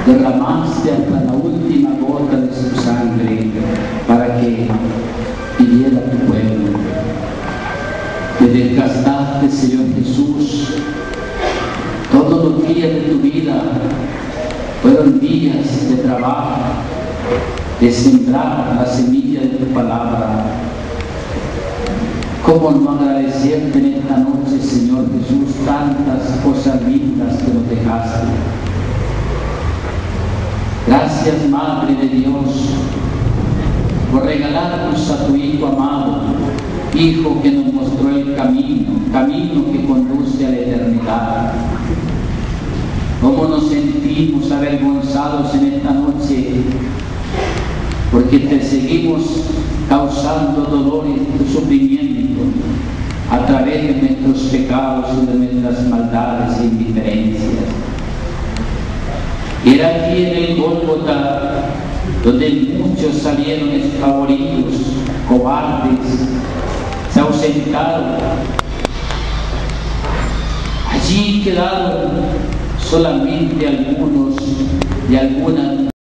derramaste hasta la última gota de su sangre para que viviera tu pueblo. Te desgastaste, Señor Jesús. Todos los días de tu vida fueron días de trabajo, de sembrar la semilla de tu palabra. ¿Cómo no agradecerte en esta noche, Señor Jesús, tantas cosas lindas que nos dejaste? Gracias, Madre de Dios, por regalarnos a tu Hijo amado, Hijo que nos mostró el camino que conduce a la eternidad. ¿Cómo nos sentimos avergonzados en esta noche? Porque te seguimos causando dolor y sufrimiento a través de nuestros pecados y de nuestras maldades e indiferencias. Era aquí en el Gólgota donde muchos salieron espavoridos, cobardes, se ausentaron. Allí quedaron solamente algunos y algunas